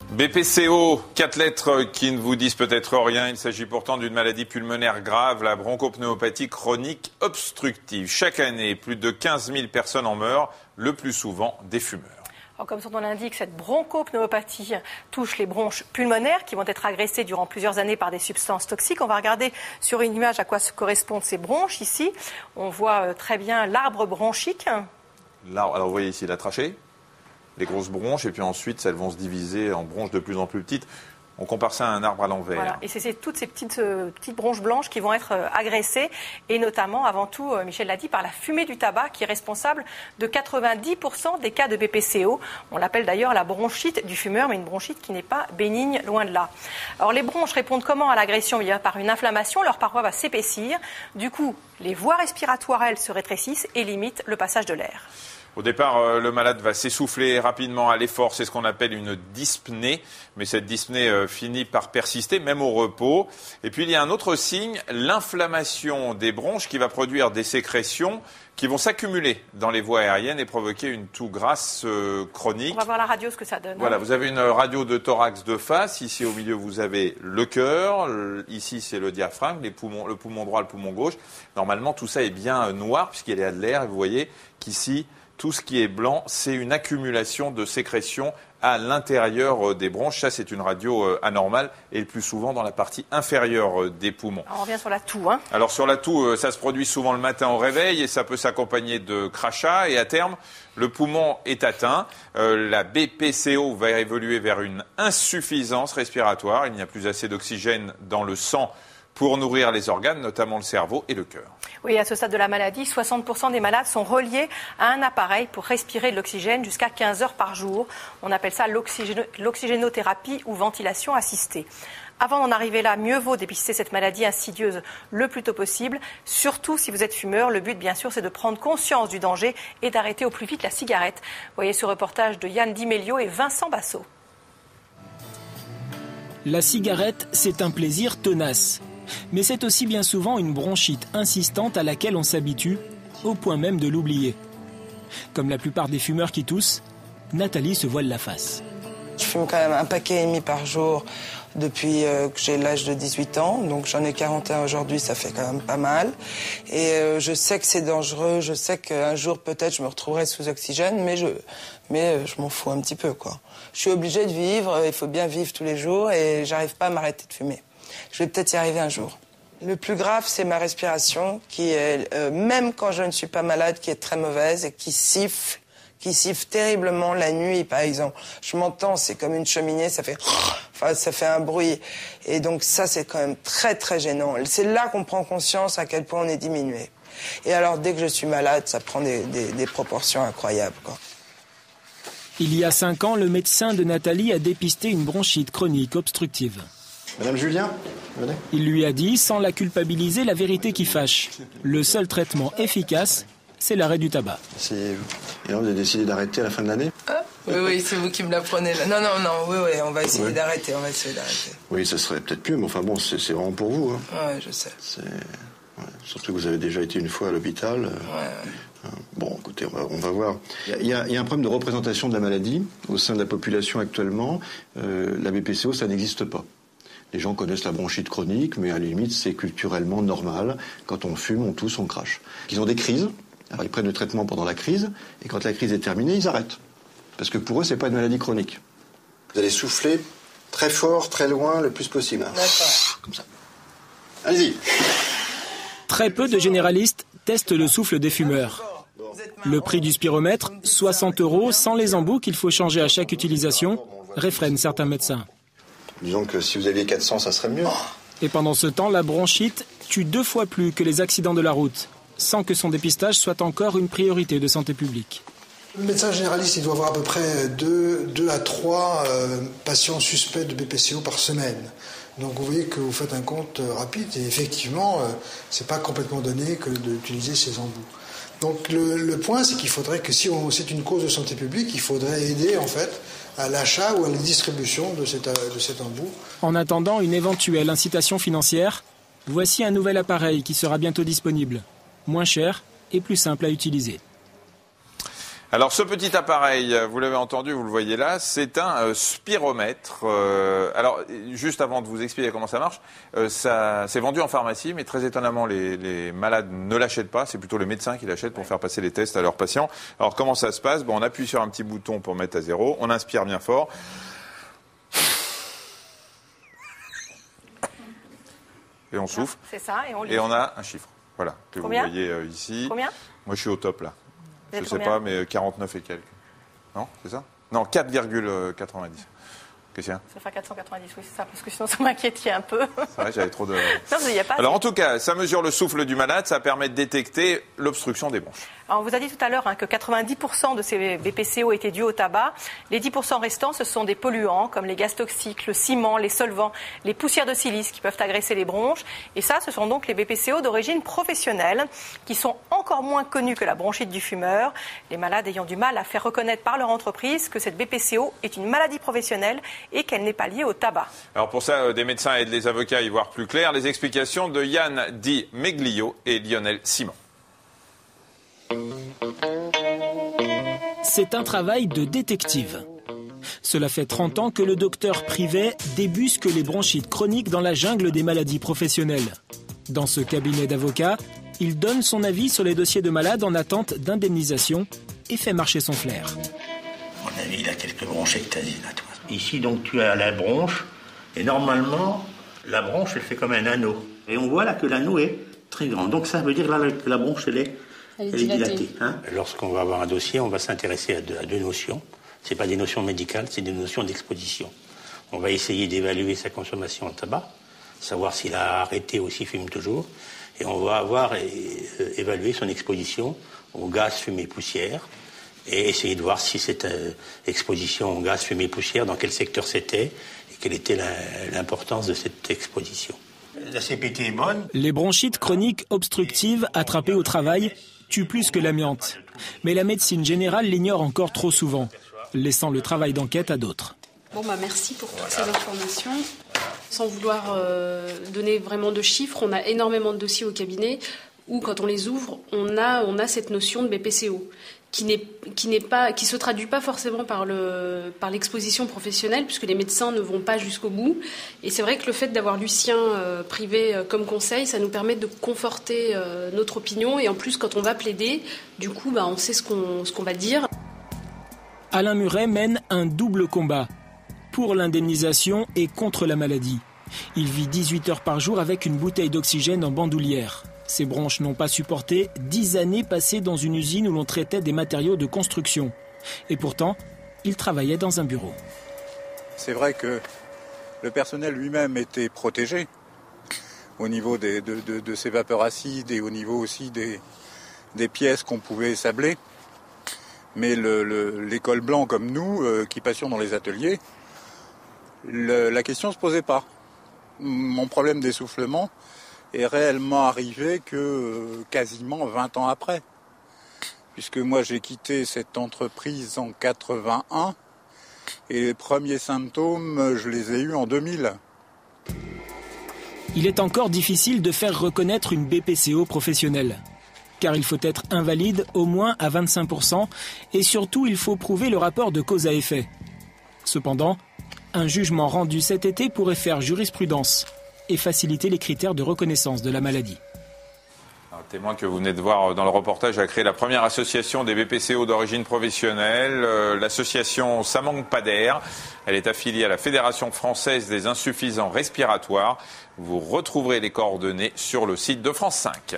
BPCO, 4 lettres qui ne vous disent peut-être rien. Il s'agit pourtant d'une maladie pulmonaire grave, la bronchopneumopathie chronique obstructive. Chaque année, plus de 15 000 personnes en meurent, le plus souvent des fumeurs. Alors, comme son nom l'indique, cette bronchopneumopathie touche les bronches pulmonaires qui vont être agressées durant plusieurs années par des substances toxiques. On va regarder sur une image à quoi correspondent ces bronches. Ici, on voit très bien l'arbre bronchique. Alors vous voyez ici la trachée, les grosses bronches, et puis ensuite elles vont se diviser en bronches de plus en plus petites. On compare ça à un arbre à l'envers. Voilà. Et c'est toutes ces petites bronches blanches qui vont être agressées, et notamment, avant tout, Michel l'a dit, par la fumée du tabac, qui est responsable de 90% des cas de BPCO. On l'appelle d'ailleurs la bronchite du fumeur, mais une bronchite qui n'est pas bénigne, loin de là. Alors les bronches répondent comment à l'agression ? Bien, par une inflammation, leur paroi va s'épaissir. Du coup, les voies respiratoires, elles, se rétrécissent et limitent le passage de l'air. Au départ, le malade va s'essouffler rapidement à l'effort, c'est ce qu'on appelle une dyspnée, mais cette dyspnée finit par persister, même au repos. Et puis il y a un autre signe, l'inflammation des bronches qui va produire des sécrétions qui vont s'accumuler dans les voies aériennes et provoquer une toux grasse chronique. On va voir la radio, ce que ça donne. Voilà, vous avez une radio de thorax de face, ici au milieu vous avez le cœur, ici c'est le diaphragme, les poumons, le poumon droit, le poumon gauche. Normalement tout ça est bien noir puisqu'il y a de l'air, et vous voyez qu'ici, tout ce qui est blanc, c'est une accumulation de sécrétions à l'intérieur des bronches. Ça, c'est une radio anormale et le plus souvent dans la partie inférieure des poumons. Alors, on revient sur la toux. Alors sur la toux, ça se produit souvent le matin au réveil et ça peut s'accompagner de crachats. Et à terme, le poumon est atteint. La BPCO va évoluer vers une insuffisance respiratoire. Il n'y a plus assez d'oxygène dans le sang pour nourrir les organes, notamment le cerveau et le cœur. Oui, à ce stade de la maladie, 60% des malades sont reliés à un appareil pour respirer de l'oxygène jusqu'à 15 heures par jour. On appelle ça l'oxygénothérapie ou ventilation assistée. Avant d'en arriver là, mieux vaut dépister cette maladie insidieuse le plus tôt possible, surtout si vous êtes fumeur. Le but, bien sûr, c'est de prendre conscience du danger et d'arrêter au plus vite la cigarette. Vous voyez ce reportage de Yann Dimelio et Vincent Bassot. La cigarette, c'est un plaisir tenace. Mais c'est aussi bien souvent une bronchite insistante à laquelle on s'habitue, au point même de l'oublier. Comme la plupart des fumeurs qui toussent, Nathalie se voile la face. Je fume quand même 1,5 paquet par jour depuis que j'ai l'âge de 18 ans. Donc j'en ai 41 aujourd'hui, ça fait quand même pas mal. Et je sais que c'est dangereux, je sais qu'un jour peut-être je me retrouverai sous oxygène, mais je m'en fous un petit peu, quoi. Je suis obligée de vivre, il faut bien vivre tous les jours et j'arrive pas à m'arrêter de fumer. Je vais peut-être y arriver un jour. Le plus grave, c'est ma respiration qui est, même quand je ne suis pas malade, qui est très mauvaise et qui siffle terriblement la nuit, par exemple. Je m'entends, c'est comme une cheminée, ça fait un bruit. Et donc ça, c'est quand même très, très gênant. C'est là qu'on prend conscience à quel point on est diminué. Et alors, dès que je suis malade, ça prend des proportions incroyables, quoi. Il y a 5 ans, le médecin de Nathalie a dépisté une bronchite chronique obstructive. Madame Julien, venez. Il lui a dit, sans la culpabiliser, la vérité qui fâche. Le seul traitement efficace, c'est l'arrêt du tabac. Et là, vous avez décidé d'arrêter à la fin de l'année ? Oui, c'est vous qui me l'apprenez là. Non, oui, on va essayer d'arrêter, Oui, ça serait peut-être mieux, mais enfin bon, c'est vraiment pour vous. Hein. Oui, je sais. Surtout que vous avez déjà été une fois à l'hôpital. Ouais. Bon, écoutez, on va voir. Il y a un problème de représentation de la maladie au sein de la population actuellement. La BPCO, ça n'existe pas. Les gens connaissent la bronchite chronique, mais à la limite, c'est culturellement normal. Quand on fume, on tousse, on crache. Ils ont des crises, alors ils prennent le traitement pendant la crise, et quand la crise est terminée, ils arrêtent. Parce que pour eux, c'est pas une maladie chronique. Vous allez souffler très fort, très loin, le plus possible. D'accord. Comme ça. Allez-y. Très peu de généralistes testent le souffle des fumeurs. Le prix du spiromètre, 60 € sans les embouts qu'il faut changer à chaque utilisation, réfrènent certains médecins. Disons que si vous aviez 400, ça serait mieux. Et pendant ce temps, la bronchite tue 2 fois plus que les accidents de la route, sans que son dépistage soit encore une priorité de santé publique. Le médecin généraliste, il doit avoir à peu près 2 à 3 patients suspects de BPCO par semaine. Donc vous voyez que vous faites un compte rapide et effectivement, c'est pas complètement donné que d'utiliser ces embouts. Donc le point, c'est qu'il faudrait que si c'est une cause de santé publique, il faudrait aider en fait à l'achat ou à la distribution de cet embout. En attendant une éventuelle incitation financière, voici un nouvel appareil qui sera bientôt disponible, moins cher et plus simple à utiliser. Alors ce petit appareil, vous l'avez entendu, vous le voyez là, c'est un spiromètre. Alors juste avant de vous expliquer comment ça marche, ça c'est vendu en pharmacie, mais très étonnamment les malades ne l'achètent pas. C'est plutôt les médecins qui l'achètent pour faire passer les tests à leurs patients. Alors comment ça se passe ? On appuie sur un petit bouton pour mettre à 0, on inspire bien fort. Et on souffle. C'est ça, et on a un chiffre. Voilà, que Combien vous voyez ici. Combien ? Moi je suis au top là. Je ne sais combien ? pas, mais 49 et quelques. Non, c'est ça ? Non, 4,90. Qu'est-ce qu'il y a ? Ça fait 490, oui, c'est ça, parce que sinon ça m'inquiétait un peu. C'est vrai, j'avais trop de... Non, mais il y a pas... Alors en tout cas, ça mesure le souffle du malade, ça permet de détecter l'obstruction des bronches. Alors, on vous a dit tout à l'heure que 90% de ces BPCO étaient dus au tabac. Les 10% restants, ce sont des polluants comme les gaz toxiques, le ciment, les solvants, les poussières de silice qui peuvent agresser les bronches. Et ça, ce sont donc les BPCO d'origine professionnelle qui sont encore moins connus que la bronchite du fumeur. Les malades ayant du mal à faire reconnaître par leur entreprise que cette BPCO est une maladie professionnelle et qu'elle n'est pas liée au tabac. Alors pour ça, des médecins aident les avocats à y voir plus clair. Les explications de Yann Di Meglio et Lionel Simon. C'est un travail de détective. Cela fait 30 ans que le docteur Privet débusque les bronchites chroniques dans la jungle des maladies professionnelles. Dans ce cabinet d'avocats, il donne son avis sur les dossiers de malades en attente d'indemnisation et fait marcher son flair. À mon avis, il a quelques bronchectasies là, toi. Ici, donc, tu as la bronche, et normalement, la bronche, elle fait comme un anneau. Et on voit là que l'anneau est très grand. Donc ça veut dire là que la bronche, elle est dilatée. Lorsqu'on va avoir un dossier, on va s'intéresser à deux notions. Ce n'est pas des notions médicales, c'est des notions d'exposition. On va essayer d'évaluer sa consommation en tabac, savoir s'il a arrêté ou s'il fume toujours. Et on va avoir évalué son exposition au gaz, fumée, poussière. Et essayer de voir si cette exposition au gaz, fumée, poussière, dans quel secteur c'était et quelle était l'importance de cette exposition. La CPT est bonne. Les bronchites chroniques obstructives attrapées au travail tuent plus que l'amiante. Mais la médecine générale l'ignore encore trop souvent, laissant le travail d'enquête à d'autres. Merci pour toutes ces informations. Sans vouloir donner vraiment de chiffres, on a énormément de dossiers au cabinet où, quand on les ouvre, on a cette notion de BPCO. Qui se traduit pas forcément par l'exposition professionnelle, puisque les médecins ne vont pas jusqu'au bout. Et c'est vrai que le fait d'avoir Lucien Privet comme conseil, ça nous permet de conforter notre opinion. Et en plus, quand on va plaider, du coup, on sait ce qu'on va dire. Alain Muret mène un double combat, pour l'indemnisation et contre la maladie. Il vit 18 heures par jour avec une bouteille d'oxygène en bandoulière. Ses bronches n'ont pas supporté 10 années passées dans une usine où l'on traitait des matériaux de construction. Et pourtant, il travaillait dans un bureau. C'est vrai que le personnel lui-même était protégé au niveau de ces vapeurs acides et au niveau aussi des pièces qu'on pouvait sabler. Mais les cols blancs comme nous, qui passions dans les ateliers, la question ne se posait pas. Mon problème d'essoufflement est réellement arrivé que quasiment 20 ans après. Puisque moi j'ai quitté cette entreprise en 81 et les premiers symptômes, je les ai eus en 2000. Il est encore difficile de faire reconnaître une BPCO professionnelle. Car il faut être invalide au moins à 25% et surtout il faut prouver le rapport de cause à effet. Cependant, un jugement rendu cet été pourrait faire jurisprudence et faciliter les critères de reconnaissance de la maladie. Un témoin que vous venez de voir dans le reportage a créé la première association des BPCO d'origine professionnelle, l'association Ça manque pas d'air. Elle est affiliée à la Fédération française des insuffisants respiratoires. Vous retrouverez les coordonnées sur le site de France 5.